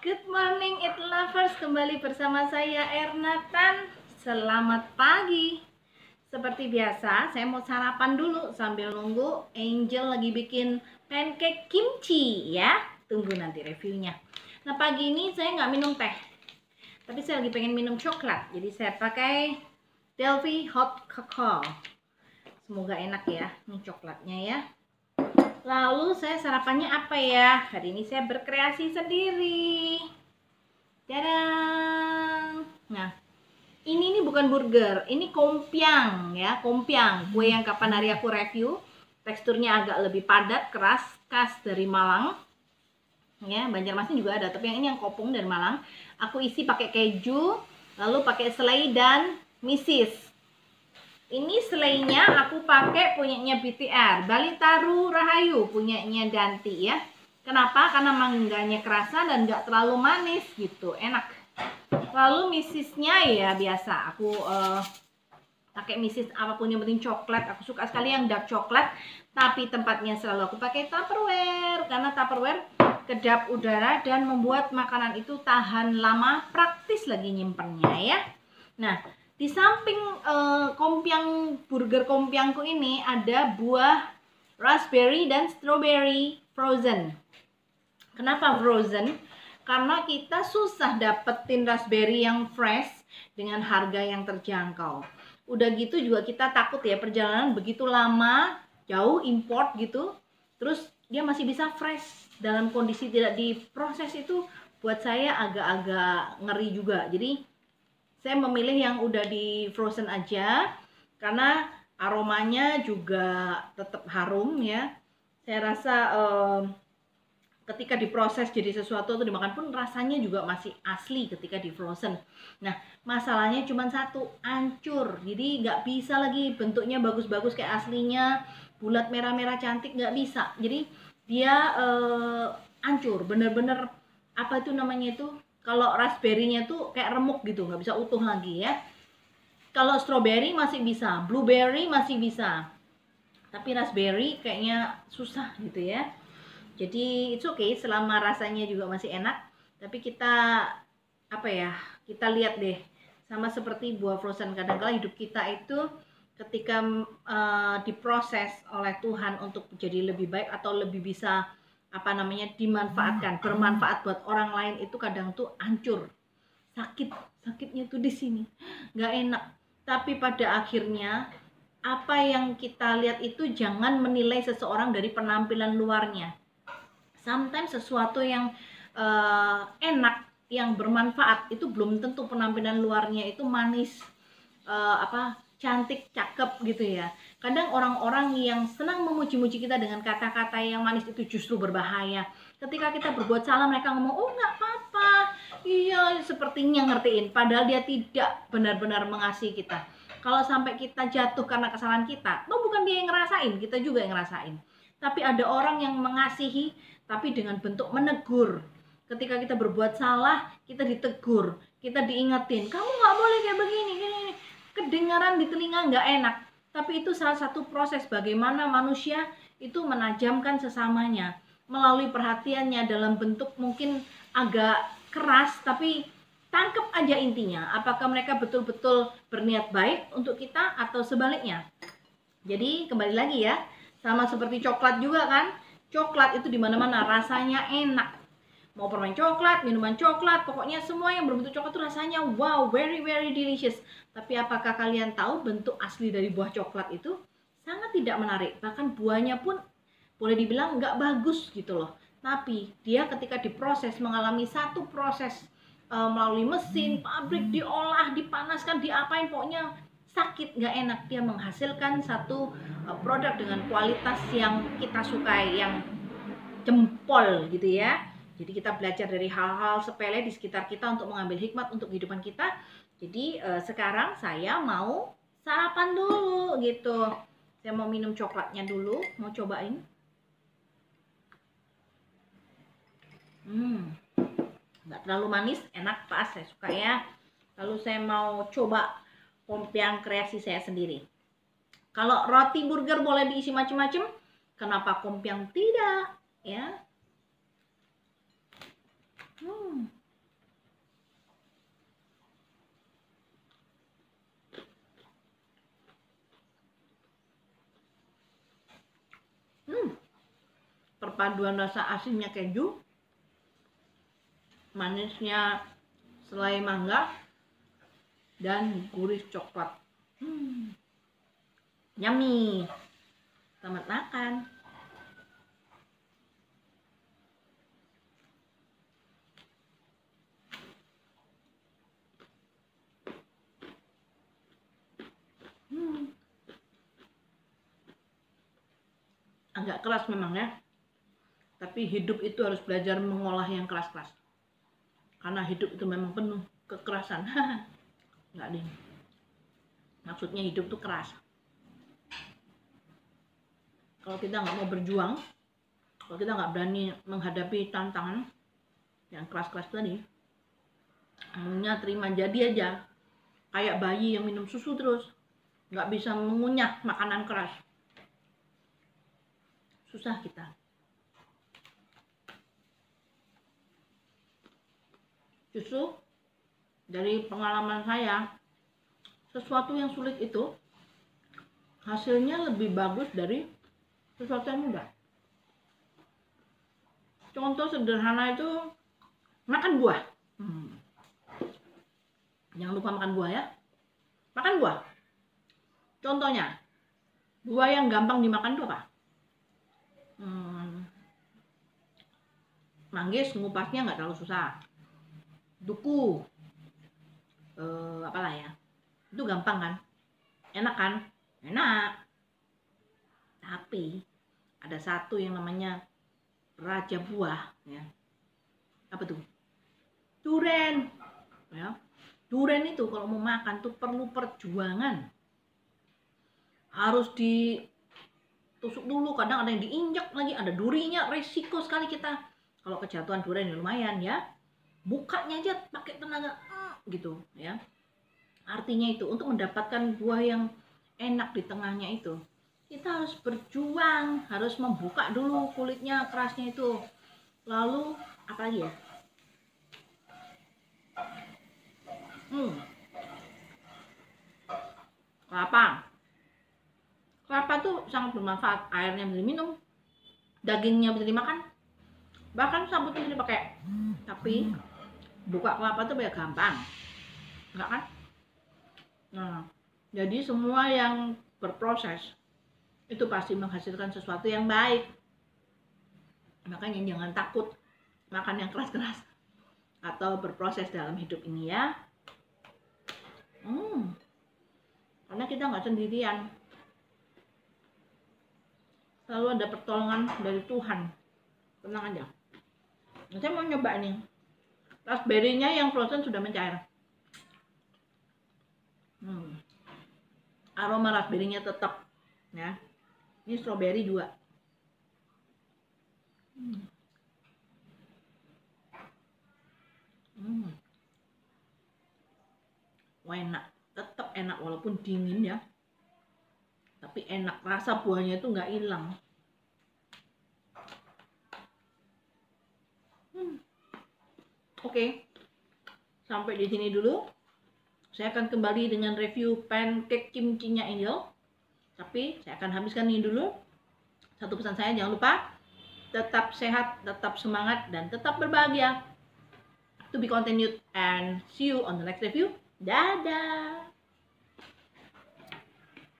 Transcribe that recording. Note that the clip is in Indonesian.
Good morning Eat Lovers, kembali bersama saya Ernatan. Selamat pagi. Seperti biasa, saya mau sarapan dulu sambil nunggu Angel lagi bikin pancake kimchi ya. Tunggu nanti reviewnya. Nah, pagi ini saya nggak minum teh, tapi saya lagi pengen minum coklat. Jadi saya pakai Delphi Hot Cocoa. Semoga enak ya, ini coklatnya ya. Lalu saya sarapannya apa ya? Hari ini saya berkreasi sendiri. Tadang. Nah, ini bukan burger, ini kompiang ya, kompiang. Kue yang kapan hari aku review. Teksturnya agak lebih padat, keras, khas dari Malang. Ya, Banjarmasin juga ada, tapi yang ini yang kopung dari Malang. Aku isi pakai keju, lalu pakai selai dan misis. Ini selainya aku pakai punyanya BTR, Balitaru Rahayu, punyanya Danti ya. Kenapa? Karena mangganya kerasa dan nggak terlalu manis gitu, enak. Lalu misisnya ya biasa, aku pakai misis apapun yang penting coklat. Aku suka sekali yang dark coklat, tapi tempatnya selalu aku pakai Tupperware karena Tupperware kedap udara dan membuat makanan itu tahan lama, praktis lagi nyimpennya ya. Nah, di samping burger kompiangku ini ada buah raspberry dan strawberry frozen. Kenapa frozen? Karena kita susah dapetin raspberry yang fresh dengan harga yang terjangkau. Udah gitu juga kita takut ya, perjalanan begitu lama, jauh import gitu, terus dia masih bisa fresh dalam kondisi tidak diproses, itu buat saya agak-agak ngeri juga. Jadi saya memilih yang udah di frozen aja karena aromanya juga tetap harum ya. Saya rasa ketika diproses jadi sesuatu atau dimakan pun rasanya juga masih asli ketika di frozen. Nah, masalahnya cuma satu, hancur. Jadi nggak bisa lagi bentuknya bagus-bagus kayak aslinya, bulat merah-merah cantik, nggak bisa. Jadi dia hancur, bener-bener apa itu namanya itu, kalau raspberry-nya tuh kayak remuk gitu, nggak bisa utuh lagi ya. Kalau strawberry masih bisa, blueberry masih bisa, tapi raspberry kayaknya susah gitu ya. Jadi it's okay selama rasanya juga masih enak, tapi kita apa ya, kita lihat deh, sama seperti buah frozen, kadang-kala hidup kita itu ketika diproses oleh Tuhan untuk jadi lebih baik atau lebih bisa apa namanya dimanfaatkan, bermanfaat buat orang lain, itu kadang tuh hancur, sakitnya tuh di sini, nggak enak. Tapi pada akhirnya apa yang kita lihat itu jangan menilai seseorang dari penampilan luarnya. Sometimes sesuatu yang enak, yang bermanfaat itu belum tentu penampilan luarnya itu manis, cantik, cakep gitu ya. Kadang orang-orang yang senang memuji-muji kita dengan kata-kata yang manis itu justru berbahaya. Ketika kita berbuat salah, mereka ngomong, oh nggak apa-apa, iya, sepertinya ngertiin, padahal dia tidak benar-benar mengasihi kita. Kalau sampai kita jatuh karena kesalahan kita, bukan dia yang ngerasain, kita juga yang ngerasain. Tapi ada orang yang mengasihi, tapi dengan bentuk menegur. Ketika kita berbuat salah, kita ditegur, kita diingetin, kamu nggak boleh kayak begini, gini. Kedengaran di telinga nggak enak, tapi itu salah satu proses bagaimana manusia itu menajamkan sesamanya melalui perhatiannya dalam bentuk mungkin agak keras, tapi tangkep aja intinya, apakah mereka betul-betul berniat baik untuk kita atau sebaliknya. Jadi kembali lagi ya, sama seperti coklat juga kan, coklat itu dimana-mana rasanya enak. Mau permen coklat, minuman coklat, pokoknya semua yang berbentuk coklat itu rasanya wow, very very delicious. Tapi apakah kalian tahu bentuk asli dari buah coklat itu sangat tidak menarik, bahkan buahnya pun boleh dibilang nggak bagus gitu loh. Tapi dia ketika diproses mengalami satu proses melalui mesin, pabrik, diolah, dipanaskan, diapain, pokoknya sakit, nggak enak. Dia menghasilkan satu produk dengan kualitas yang kita sukai, yang jempol gitu ya. Jadi kita belajar dari hal-hal sepele di sekitar kita untuk mengambil hikmat untuk kehidupan kita. Jadi sekarang saya mau sarapan dulu gitu. Saya mau minum coklatnya dulu, mau cobain. Nggak terlalu manis, enak, pas, saya suka ya. Lalu saya mau coba kompiang kreasi saya sendiri. Kalau roti burger boleh diisi macam-macam, kenapa kompiang tidak? Ya. perpaduan rasa asinnya keju, manisnya selai mangga, dan gurih coklat. Yummy. Selamat makan. Agak keras memang ya, tapi hidup itu harus belajar mengolah yang keras-keras, karena hidup itu memang penuh kekerasan. Enggak deh, maksudnya hidup tuh keras. Kalau kita nggak mau berjuang, kalau kita nggak berani menghadapi tantangan yang keras-keras tadi, maunya terima jadi aja, kayak bayi yang minum susu terus, nggak bisa mengunyah makanan keras. Susah kita. Justru dari pengalaman saya, sesuatu yang sulit itu hasilnya lebih bagus dari sesuatu yang mudah. Contoh sederhana itu makan buah. Jangan lupa makan buah ya. Makan buah. Contohnya, buah yang gampang dimakan itu apa? Manggis, ngupasnya nggak terlalu susah. Duku, apalah ya, itu gampang kan? Enak kan? Enak. Tapi ada satu yang namanya raja buah, ya. Apa tuh? Duren. Ya. Duren itu kalau mau makan tuh perlu perjuangan. Harus ditusuk dulu, kadang ada yang diinjak lagi, ada durinya, resiko sekali kita. Kalau kejatuhan durian ya lumayan ya. Bukanya aja pakai tenaga gitu ya. Artinya itu untuk mendapatkan buah yang enak di tengahnya itu, kita harus berjuang, harus membuka dulu kulitnya kerasnya itu. Lalu apa lagi ya? Kelapa. Kelapa tuh sangat bermanfaat. Airnya bisa diminum, dagingnya bisa dimakan, bahkan sabutnya bisa dipakai. Tapi buka kelapa tuh banyak gampang, enggak kan? Nah, jadi semua yang berproses itu pasti menghasilkan sesuatu yang baik. Makanya jangan takut makan yang keras-keras atau berproses dalam hidup ini ya. Karena kita nggak sendirian, selalu ada pertolongan dari Tuhan. Tenang aja. Nah, saya mau nyoba nih, raspberry-nya yang frozen sudah mencair. Aroma raspberry-nya tetap ya. Ini strawberry juga. Wah, enak, tetap enak walaupun dingin ya, tapi enak, rasa buahnya itu nggak hilang. Oke, sampai di sini dulu. Saya akan kembali dengan review pancake kimchi-nya Angel. Tapi saya akan habiskan ini dulu. Satu pesan saya, jangan lupa tetap sehat, tetap semangat, dan tetap berbahagia. To be continued and see you on the next review. Dadah!